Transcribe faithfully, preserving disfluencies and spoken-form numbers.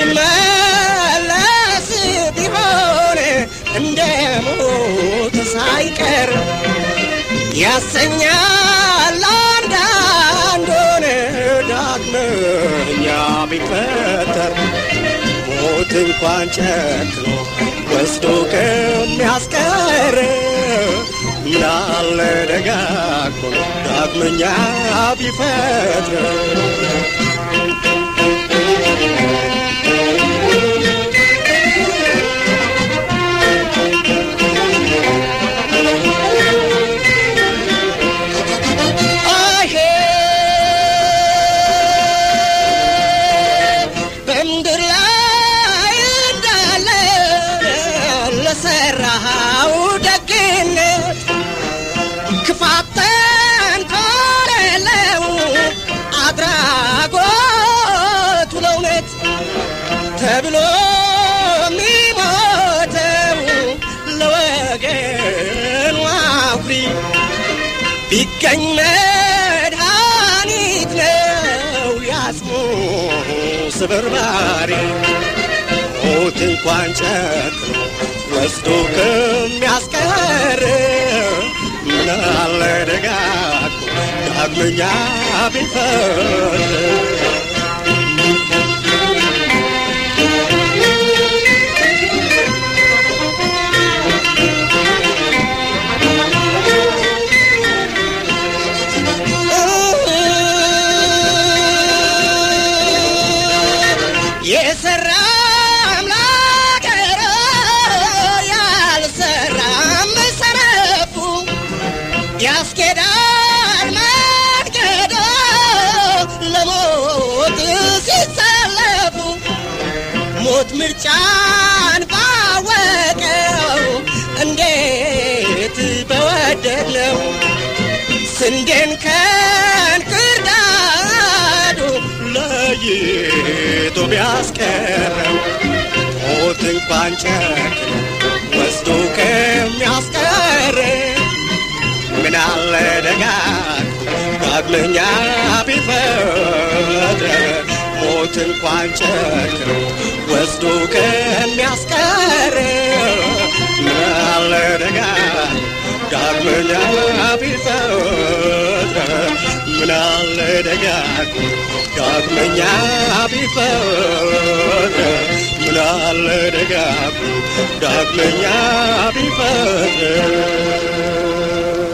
የሚመለስ ቢሆን እንደሞት ሳይቀር ያሰኛል አንዳንዱን ዳግመኛ ቢፈጠር ሞት እንኳን ጨክኖ ወስዶ ከሚያስቀር ምናለ ደጋግሞ ዳግመኛ ቢፈጥር ሰራው ደግነት ክፋተን ኮረለው አድራጎት ለውነት ተብሎ ሚሞተው ለወገን ዋፍሪ ቢገኝ መድኃኒት ነው ያስሙ ስብርባሪ ሞት እንኳን ጨክኖ ወስዶ ከሚያስቀር ምናለ ደጋግሞ ዳግመኛ ቢፈጥር የሰራ ያስኬዳል መንገዶ ለሞት ሲሰለፉ ሞት ምርጫን ባወቀው እንዴት በወደድነው ስንዴን ከእንክርዳዱ ለይቶ ቢያስቀረው ሞት እንኳን ጨክኖ ወስዶ ከሚያስቀር ምናለ ደጋግሞ ዳግመኛ ቢፈጥር ሞት እንኳን ጨክኖ ወስዶ ከሚያስቀር ምናለ ደጋግሞ ዳግመኛ ቢፈጥር ምናለ ደጋግሞ ዳግመኛ ቢፈጥር ምናለ ደጋግሞ ዳግመኛ ቢፈጥር